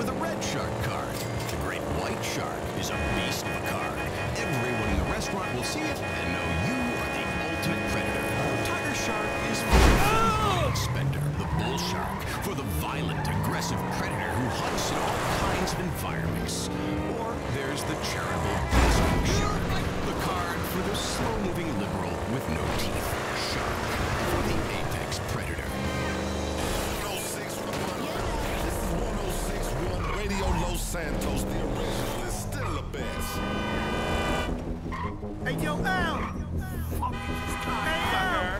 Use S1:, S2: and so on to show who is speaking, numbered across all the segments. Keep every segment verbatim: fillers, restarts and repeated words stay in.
S1: with a red shark card. The great white shark is a beast of a card. Everyone in the restaurant will see it and know you are the ultimate predator. Tiger shark is for the money spender. The bull shark for the violent, aggressive predator who hunts in all kinds of environments. Or there's the charitable basking shark, the card for the slow-moving liberal with no teeth. Shark for the apex predator.
S2: Radio Los Santos, the original, is still the best.
S3: Hey, yo, Al! Hey, Al!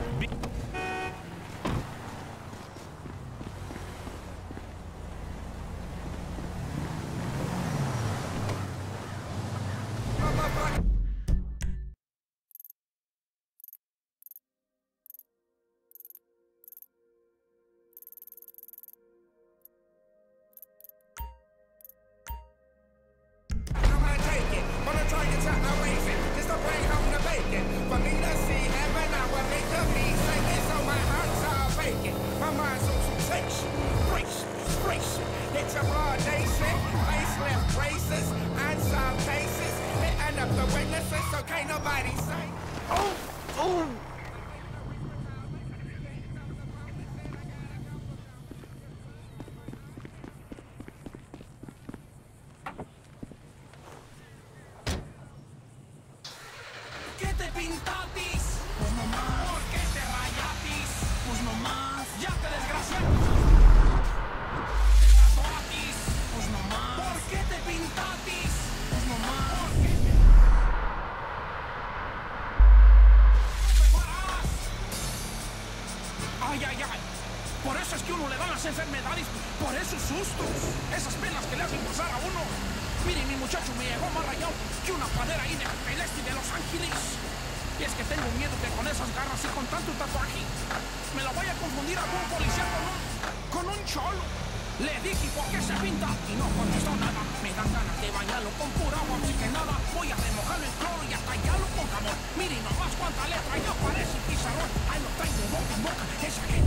S4: Enfermedades por esos sustos, esas penas que le hacen pasar a uno. Miren, mi muchacho me llegó más rayado que una padera ahí de el este de Los Ángeles. Y es que tengo miedo que con esas garras y con tanto tatuaje me la vaya a confundir algún policía con un, con un cholo. Le dije, ¿por qué se pinta? Y no contestó nada. Me dan ganas de bañarlo con pura agua oxigenada. Voy a remojarlo en cloro y a tallarlo con jamón. Miren nomás cuánta letra, ya parece pizarrón. Ahí lo traigo boca en boca, esa gente.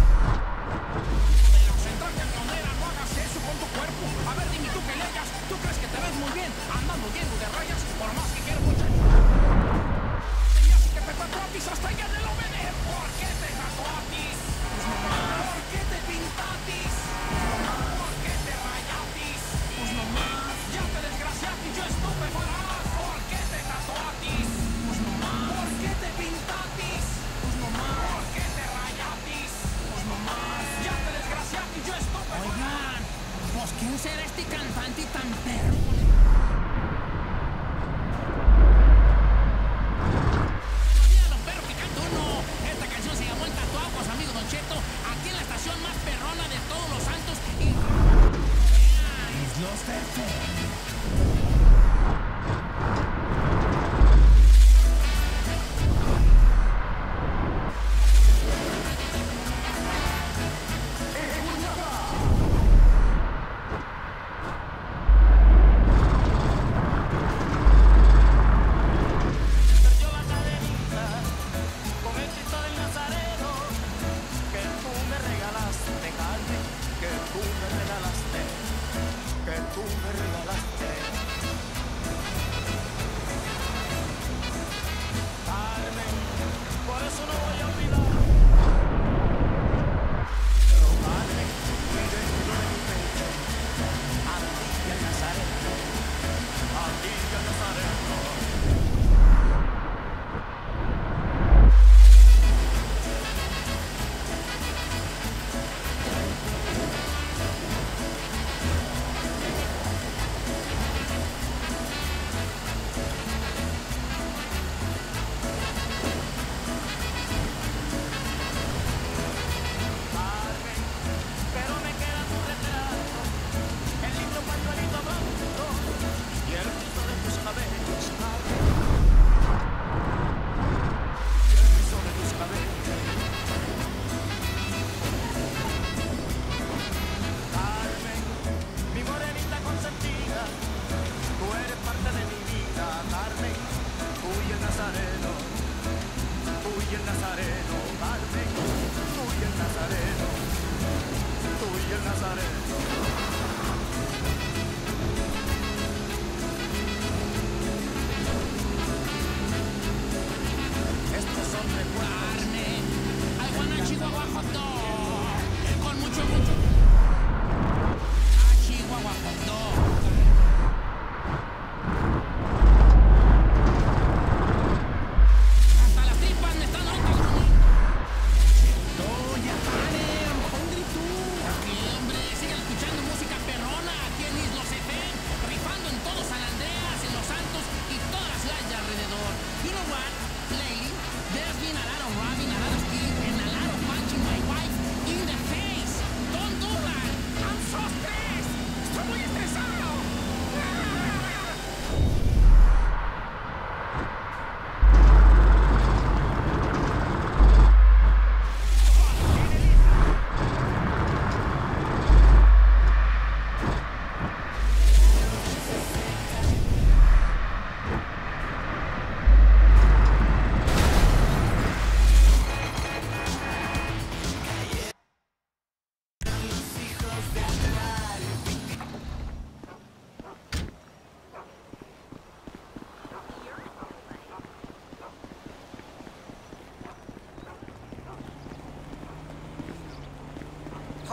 S4: De la central camionera, no hagas eso con tu cuerpo. A ver, dime tú que le hayas. ¿Tú crees que te ves muy bien andando lleno de rayas? Por más que quiero, muchacho. Tenías que te tatuatis hasta ya de lo venir. ¿Por qué te tatuatis? ¿Por qué te pintatis? ¿Por qué te rayatis? Pues nomás. Ya te desgraciatis, yo estuve farás. ¿Por qué te tatuatis? Pues nomás. ¿Por qué te pintatis? Pues nomás. ¿Por qué te rayatis? Pues nomás. Ya te desgraciatis, yo estuve farás. Oigan, pues ¿quién será este cantante tan perro?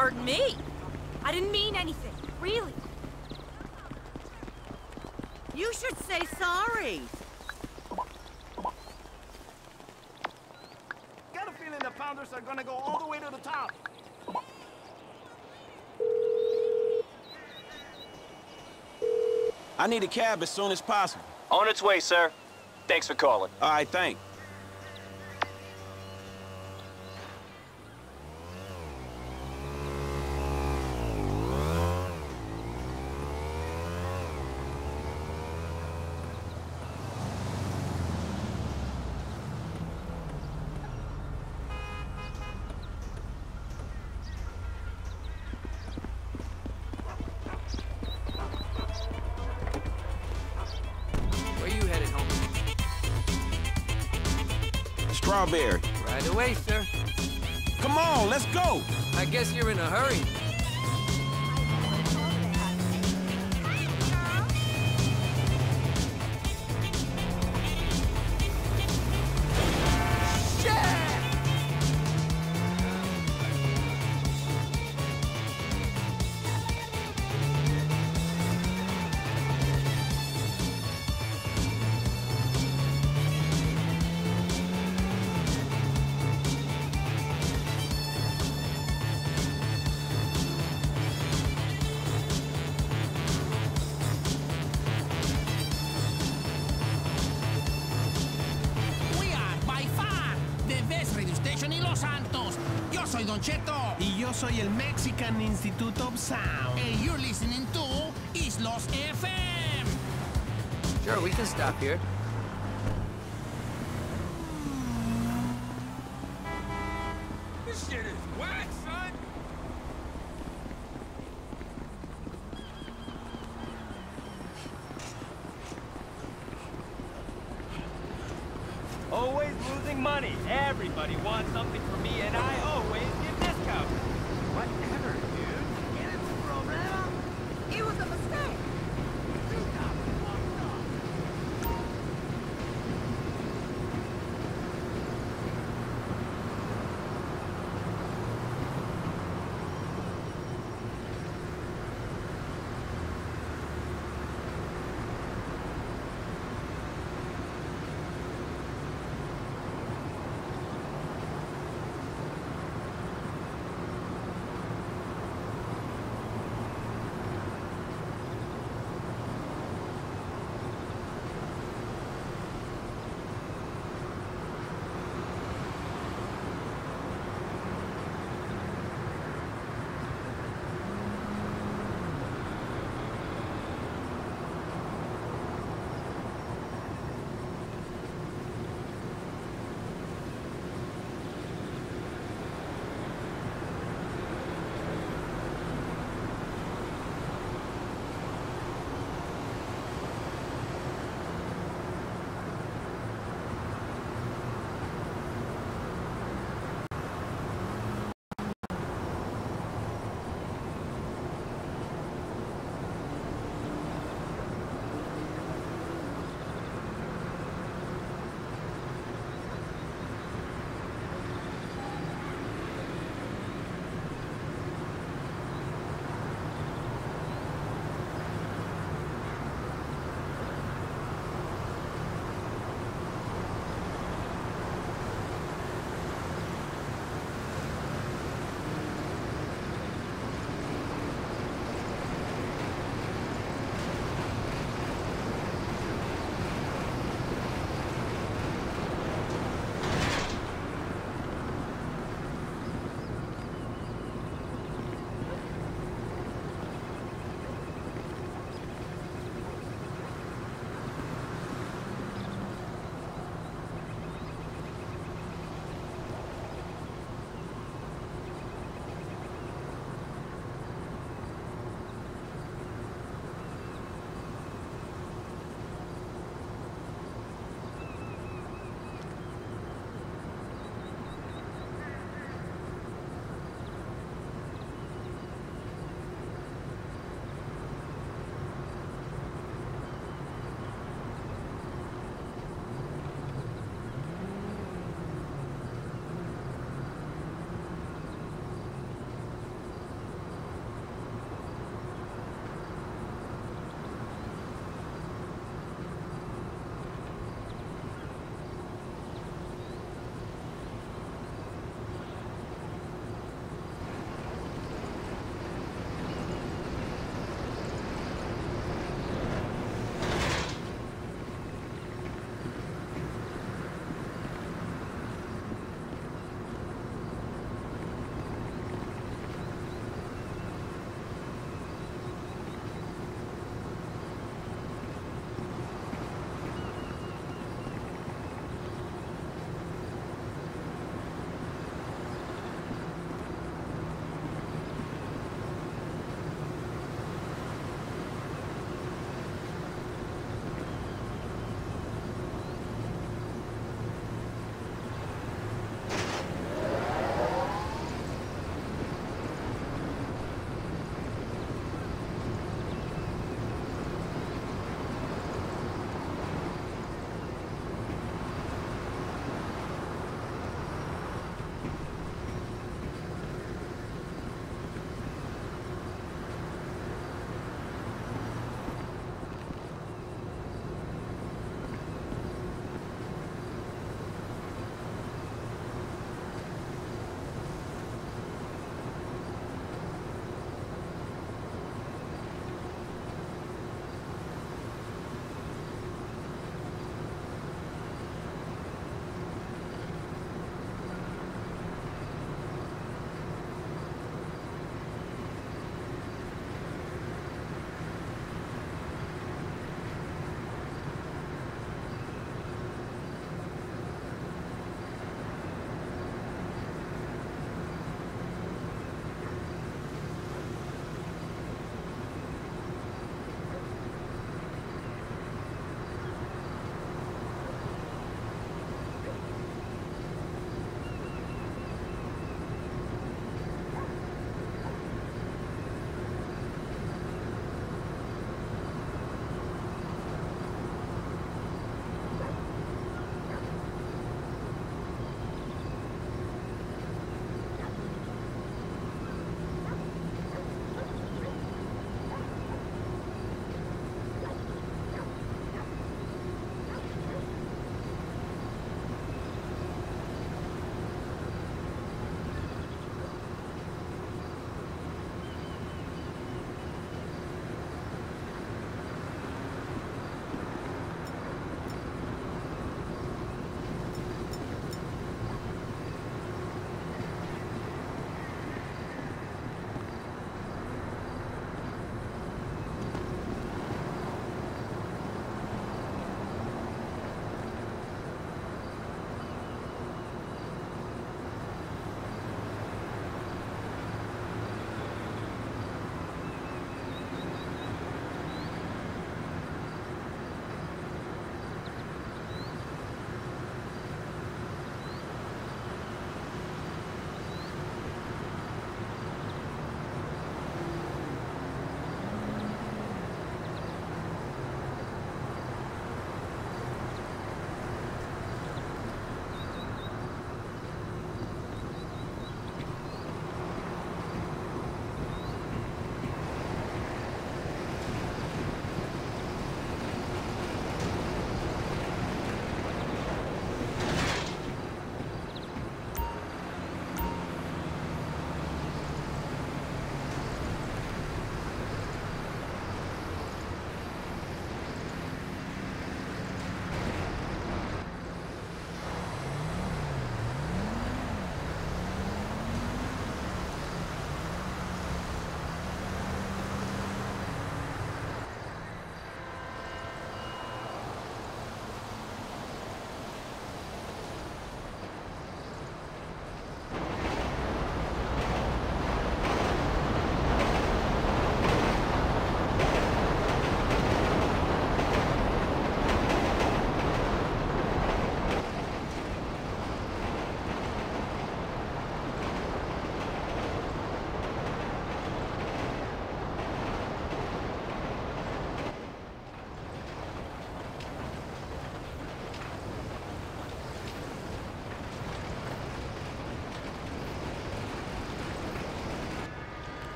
S5: Pardon me. I didn't mean anything, really.
S6: You should say sorry.
S3: Got a feeling the Pounders are gonna go all the way to the top.
S7: I need a cab as soon as possible.
S8: On its way, sir. Thanks for calling.
S7: All right, thanks.
S9: Where you headed, homie?
S7: Strawberry.
S9: Right away, sir.
S7: Come on, let's go.
S9: I guess you're in a hurry.
S4: We are by far the best radio station in Los Santos. Yo soy Don Cheto.
S10: Y yo soy el Mexican Institute of Sound.
S4: And you're listening to Islos F M.
S9: Sure, we can stop here.
S4: This shit is whack, son.
S11: Always losing money. Everybody wants something from me, and I always give discounts.
S3: Whatever, dude. Get into the problema.
S6: It was a mistake.
S3: You got fucked up.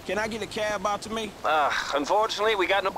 S7: Can I get a cab out to me?
S8: Uh, unfortunately, we got no...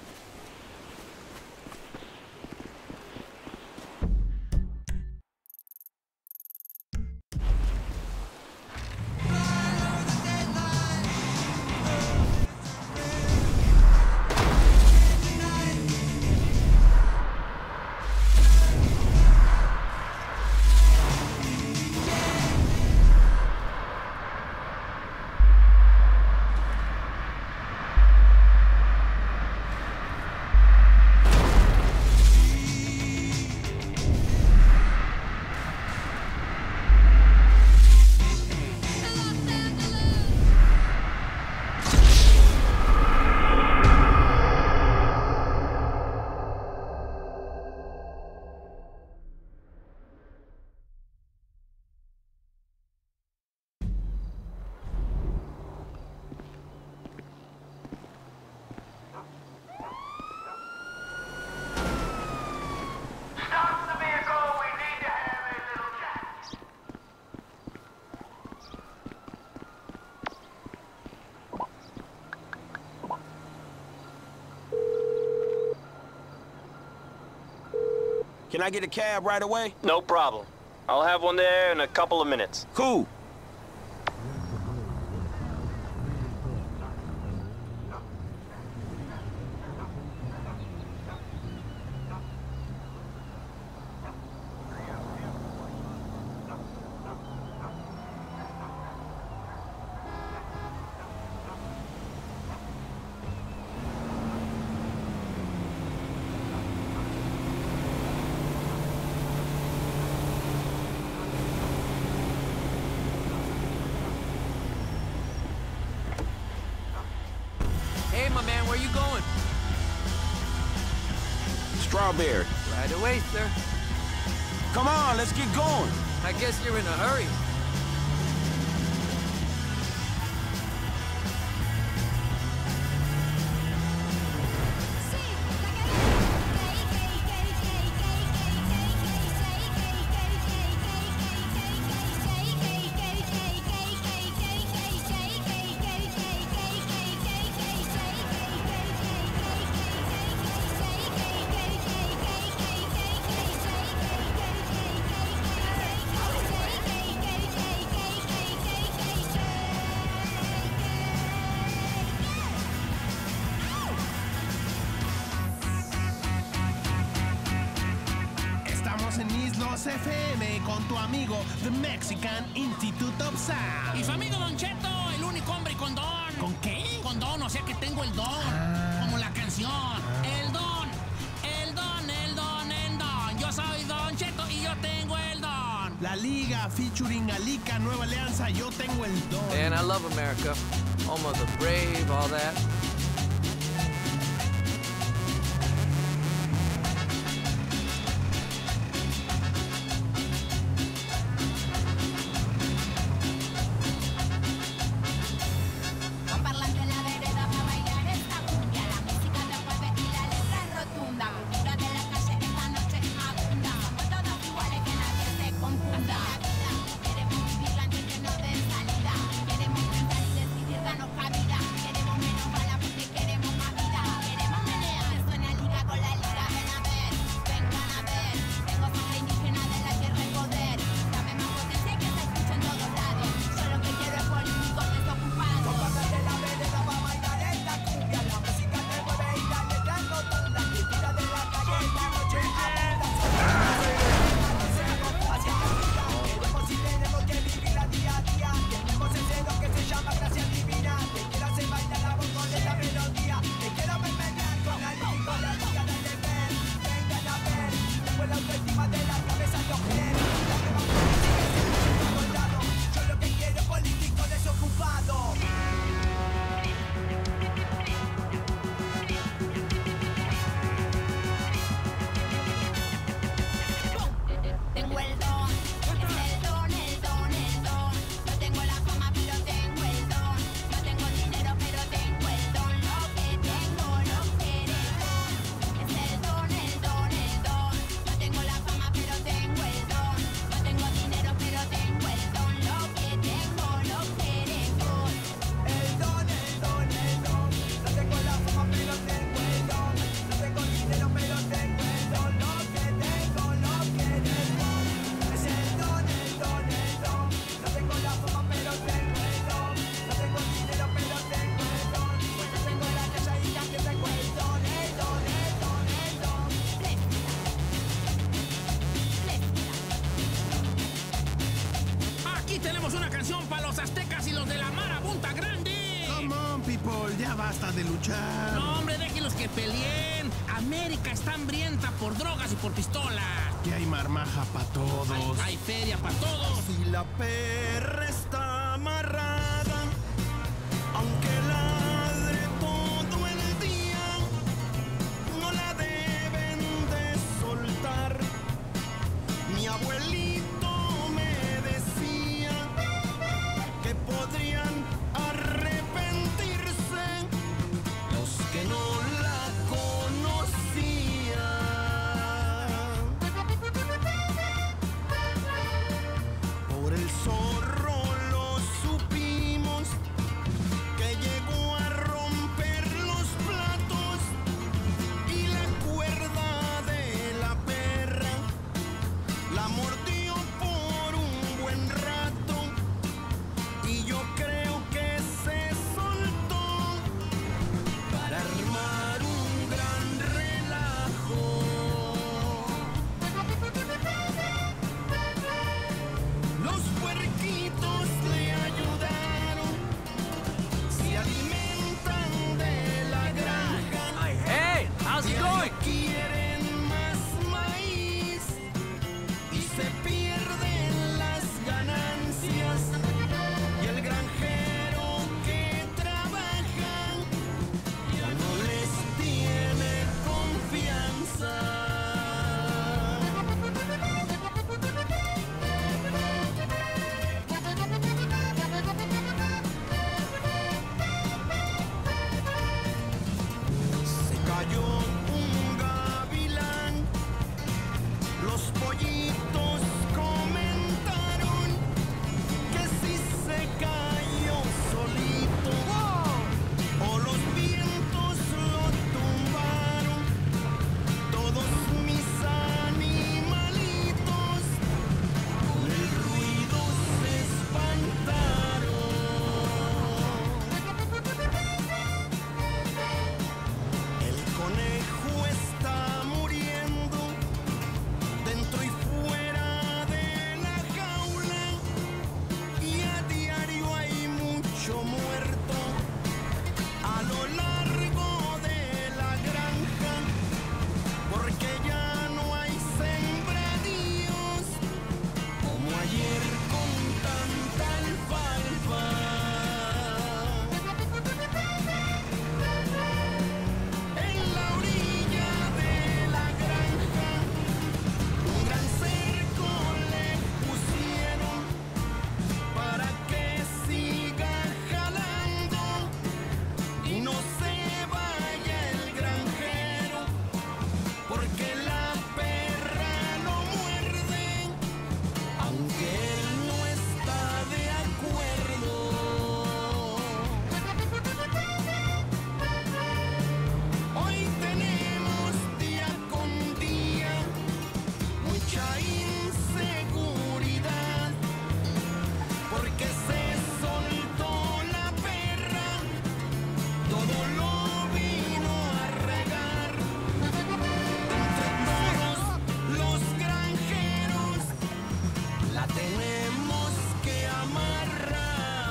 S7: Can I get a cab right away?
S8: No problem. I'll have one there in a couple of minutes.
S7: Cool.
S9: Hey, my man, where you going?
S7: Strawberry.
S9: Right away, sir.
S7: Come on, let's get going.
S9: I guess you're in a hurry.
S10: Estamos en Islos F M con tu amigo The Mexican Institute of Sound.
S4: Y su amigo Don Cheto, el único hombre con don.
S10: ¿Con qué?
S4: Con don, o sea que tengo el don.
S10: Ah.
S4: Como la canción. El don, el don, el don, el don. Yo soy Don Cheto y yo tengo el don.
S10: La Liga featuring Alica Nueva Alianza, yo tengo el don.
S9: And I love America. Home of the brave, all that.
S12: Con parlante en la vereda para bailar esta cumbia. La música te mueve y la letra es rotunda. Cultura de la calle esta noche abunda. Somos todos iguales, que nadie se confunda. Queremos vivirla antes que nos den salida. Queremos pensar y decidir, darnos cabida. Queremos menos balas
S10: Ya basta de luchar.
S4: No, hombre, déjenlos que peleen. América está hambrienta por drogas y por pistolas.
S10: Que hay marmaja para todos.
S4: Hay, hay feria para todos.
S13: Si la perra está amarrada, aunque ladre todo el día, no la deben de soltar. Mi abuelito me decía que podrían arrepentirse los que no la conocían. Por el zorro lo supimos, que llegó a romper los platos y la cuerda de la perra la mordió por un buen rato, y yo creo que se soltó para armar un gran relajo. Los puerquitos le ayudaron, se alimentan de la granja.
S9: Hey, how's it going?
S13: Quieren más maíz y se pierden las ganancias, y el granjero que trabaja ya no les tiene confianza. Se cayó un gavilán, los pollitos comentaron que si se cayó solito o los vientos lo tumbaron, todos mis animalitos con el ruido se espantaron. El conejo está muriendo dentro y fuera de la jaula, y a diario hay mucho muerto a lo largo de la granja, porque ya no hay sembradíos como ayer con tanta alfalfa. En la orilla de la granja un gran cerco le pusieron para que siga jalando y no se vaya el granjero, porque la perra lo muerde aunque él no está de acuerdo. Hoy tenemos día con día mucha inseguridad, porque se soltó la perra, todo lo vino a regar. Entre todos los granjeros la tenemos que amarrar.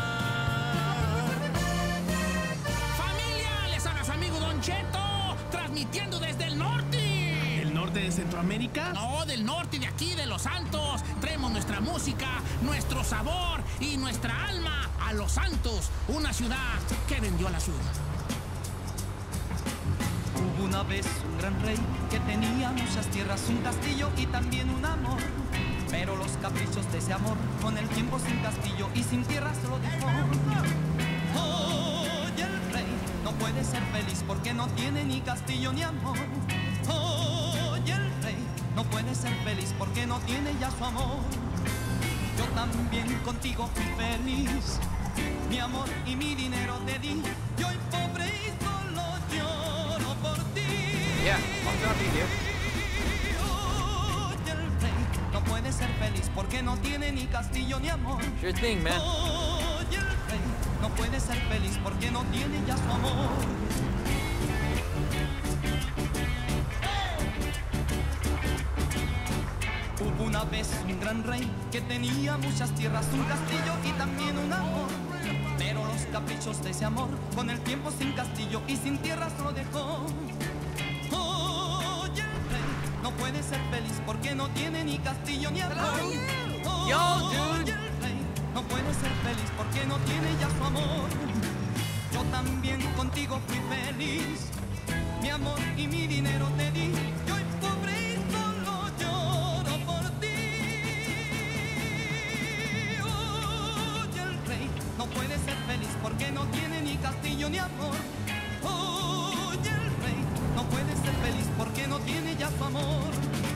S4: ¡Familia! Les habla su amigo Don Cheto, transmitiendo desde el norte.
S10: ¿El norte de Centroamérica?
S4: No, del norte, de aquí, de Los Santos. Traemos nuestra música, nuestro sabor y nuestra alma a Los Santos, una ciudad que vendió la suya.
S14: Hubo una vez un gran rey que tenía muchas tierras, un castillo y también un amor. Pero los caprichos de ese amor, con el tiempo sin castillo y sin tierras lo dejó. Oye, el rey no puede ser feliz porque no tiene ni castillo ni amor. Oye, el rey no puede ser feliz porque no tiene ya su amor. Yo también contigo fui feliz, mi amor y mi dinero te di, y hoy pobre y solo lloro por ti.
S9: Yeah, I'll drop you here.
S14: Oye, el rey no puede ser feliz porque no tiene ni castillo ni amor.
S9: Sure thing, man.
S14: Oye, el rey no puede ser feliz porque no tiene ya su amor. Hubo una vez gran rey que tenía muchas tierras, un castillo y también un amor. Pero los caprichos de ese amor. Con el tiempo sin castillo y sin tierras lo dejó. Oye, el rey no puede ser feliz porque no tiene ni castillo ni amor. Oye, el rey no puede ser feliz porque no tiene ya su amor. Yo también contigo fui feliz, mi amor y mi dinero te di. Yo hoy pobre y solo lloro por ti. Oye, el rey no puede ser feliz porque no tiene ni castillo ni amor. Oye, el rey no puede ser feliz porque no tiene ya su amor.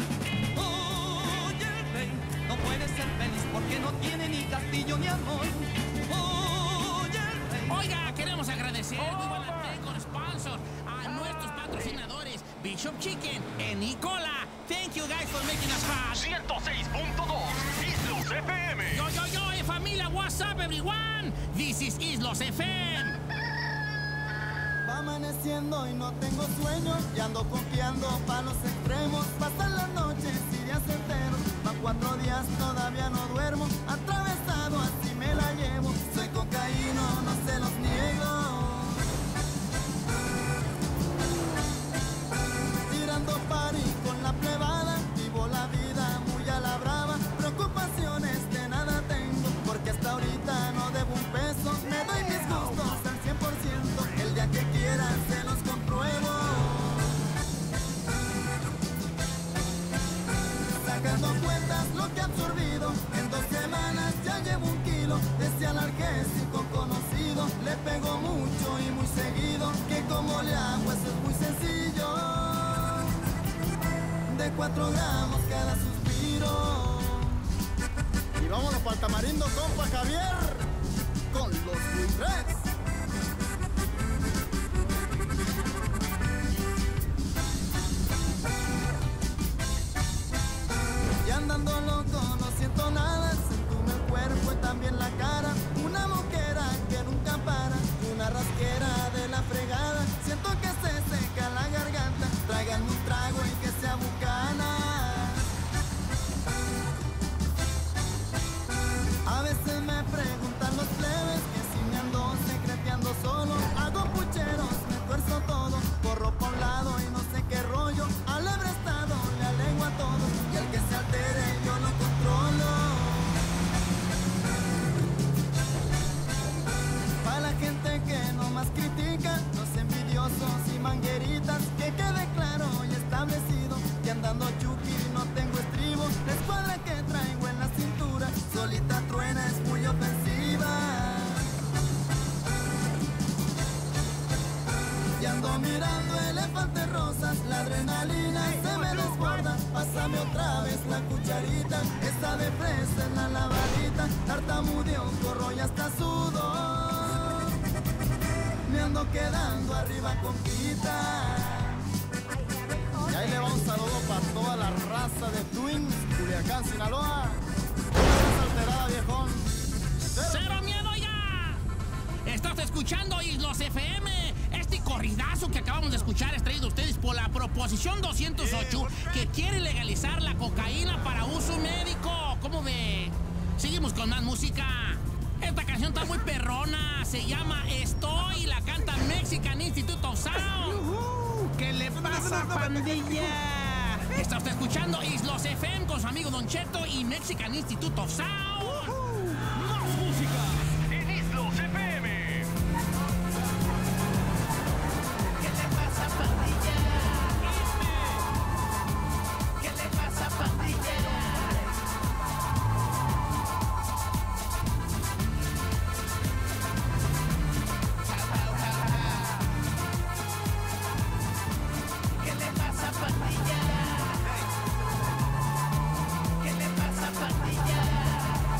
S14: Oye, el rey no puede ser feliz porque no tiene ni castillo ni amor. Oye, el rey.
S4: Oiga, queremos agradecer muy buena con sponsor a nuestros patrocinadores Bishop Chicken y Nicola. Thank you guys for making us hot.
S11: ciento seis punto dos Islos F M.
S4: Yo, yo, yo, eh, familia, what's up, everyone? This is Islos F M.
S13: Va amaneciendo y no tengo sueño, y ando confiando pa' los extremos. Pasan las noches y días enteros, van cuatro días, todavía no duermo. Atravesado, así me la llevo. Soy cocaíno, no se los niego. Tirando party con la plebada, vivo la vida muy a la brava. Preocupaciones de nada tengo, porque hasta ahorita no debo un peso. Me doy mis gustos al cien por ciento, el día que quieran se los compruebo. Sacando cuentas lo que he absorbido, en dos semanas ya llevo un kilo. Ese analgésico conocido, le pego mucho y muy seguido. Que como le hago, eso es muy sencillo. De cuatro gramos cada suspiro. Y vámonos para el Tamarindo, compa Javier, con los buitres. Y andando loco, no siento nada. Se entume el cuerpo y también la cara. Una moquera que nunca para, una rasquera de la fregada. Siento que se seca la garganta. Traigan un trago y que sea bucana. A veces me preguntan los plebes que si me ando secreteando solo. Hago pucheros, me tuerzo todo, corro por un lado y no sé qué rollo. Al estado le alego a todo, y al que se altere yo lo controlo. Para la gente que no más critica, los envidiosos y mangueritas, que quede claro y establecido que andando chuki no tengo estribo. La escuadra que traigo en la cintura solita truena, es muy ofensiva. Y ando mirando elefantes rosas, la adrenalina se me desborda. Pásame otra vez la cucharita, esa de fresa en la lavadita. Tartamudeo, corro y hasta sudo. Me ando quedando arriba con pita. Y ahí le va un saludo para toda la raza de Twins, Culiacán, Sinaloa. Estás alterada, viejón.
S4: ¡Cero, ¡Cero miedo ya! Estás escuchando Islos F M. Este corridazo que acabamos de escuchar es traído a ustedes por la Proposición doscientos ocho, que quiere legalizar la cocaína para uso médico. ¿Cómo ve? Seguimos con más música. Esta canción está muy perrona. Se llama Estoy y la canta Mexican Institute of Sound.
S10: ¿Qué le pasa, pandilla?
S4: Está usted escuchando Islos F M con su amigo Don Cheto y Mexican Institute of Sound.
S11: Más música en Islos F M.
S13: ¿Qué le pasa, pandilla? ¿Qué le pasa, pandilla? ¿Qué le pasa, pandilla? ¿Qué le pasa, pandilla?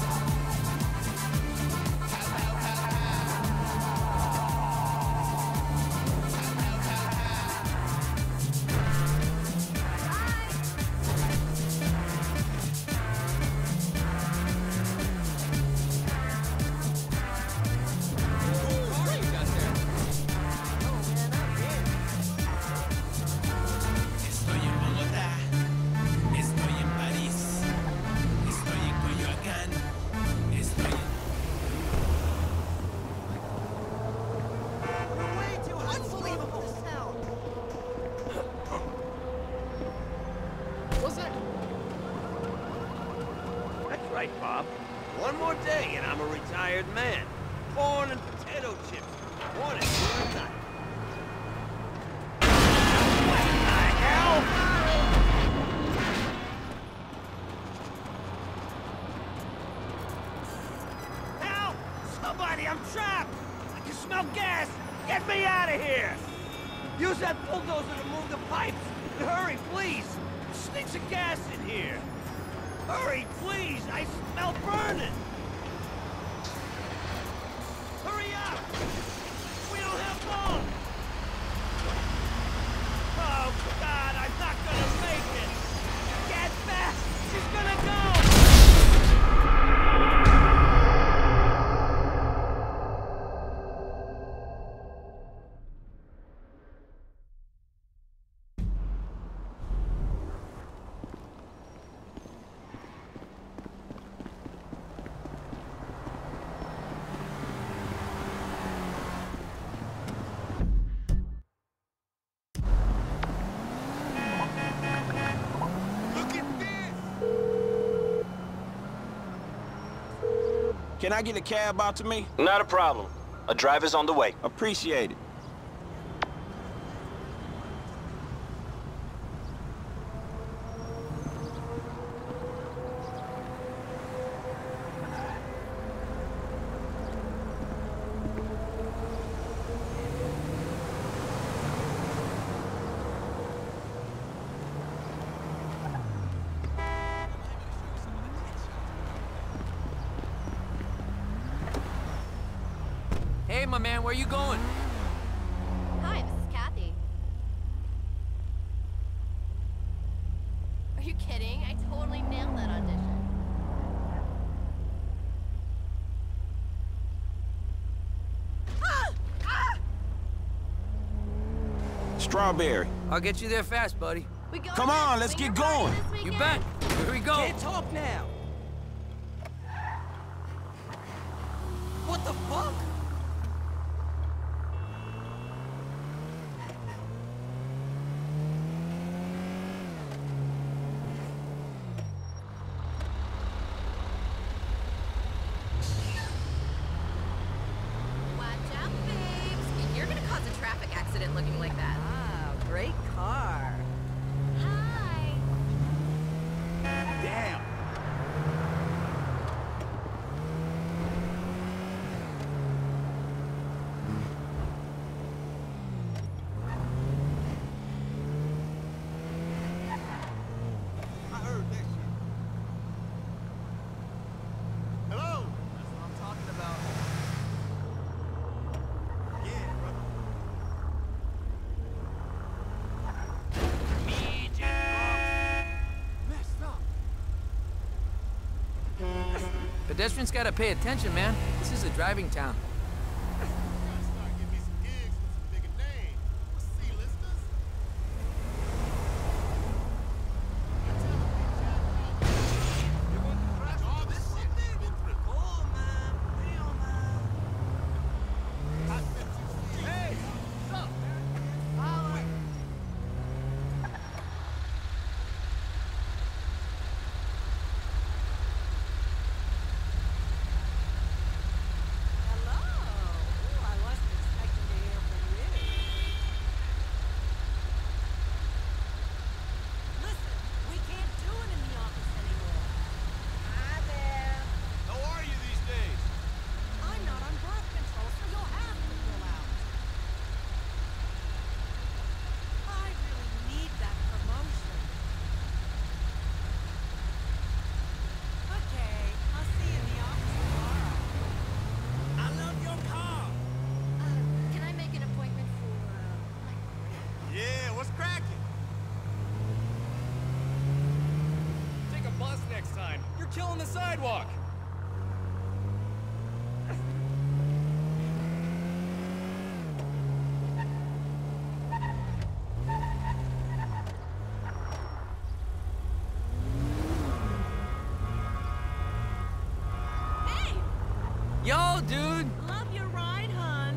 S15: One more day and I'm a retired man. Corn and potato chips. One and two a night. What the hell? Help! Somebody, I'm trapped! I can smell gas! Get me out of here! Use that bulldozer to move the pipes! And hurry, please! There's stinks of gas in here! Hurry, please! I smell burning! Hurry up! We don't have long! Oh, God, I'm not gonna make it! Get back! She's gonna go!
S7: Can I get a cab out to me?
S8: Not a problem. A driver's on the way.
S7: Appreciate it.
S9: Hey, my man, where you going?
S16: Hi, this is Kathy. Are you kidding? I totally nailed that audition.
S7: Strawberry.
S9: I'll get you there fast, buddy.
S16: We go
S7: Come on, let's get going.
S9: You bet. Here we go.
S15: Can't talk now! What the fuck?
S16: Watch out, babes. You're gonna cause a traffic accident looking like that.
S6: Wow, great car.
S16: Hi.
S15: Damn!
S2: I heard that shit. Hello?
S9: That's what I'm talking about.
S2: Yeah, brother. Messed up.
S9: Pedestrians gotta pay attention, man. This is a driving town.
S2: Gotta start getting me some gigs with some bigger names. C-listers? I tell them, you want to crash all this shit they've been through. Oh, man. Damn, man. I bet you see. Hey, what's up, man? All right.
S6: Hello. Ooh, I wasn't expecting to hear from you. Listen, we can't do it in the office anymore. Hi there.
S2: How are you these days?
S6: I'm not on birth control, so you'll have to pull out. I really need that promotion. Okay, I'll see you in the office tomorrow.
S15: I love your car!
S16: Uh, can I make an appointment for, uh, like...
S2: Yeah, what's cracking?
S11: Take a bus next time. You're killing the sidewalk.
S6: Hey!
S9: Yo, dude.
S6: Love your ride, hon.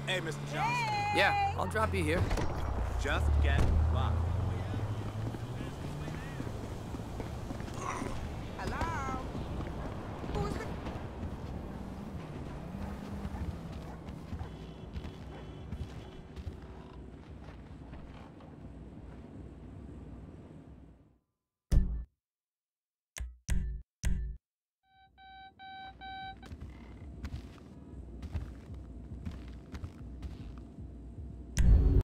S11: Hey, Mister Johnson.
S9: Yeah, I'll drop you here.
S11: Just get locked.